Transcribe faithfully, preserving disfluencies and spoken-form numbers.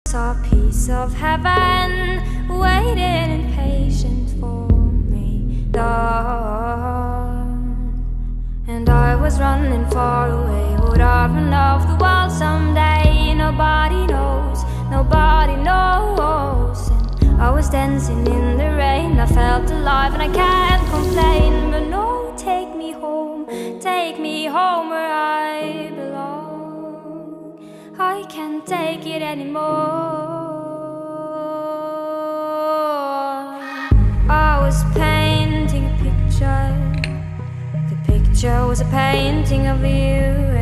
Saw a piece of heaven waiting impatient for me, dawn. And I was running far away. Would I run off the world someday? Nobody knows, nobody knows. And I was dancing in the rain. I felt alive and I can't complain. But no, take me home, take me home where I belong. I can't take it anymore. I was painting a picture. The picture was a painting of you.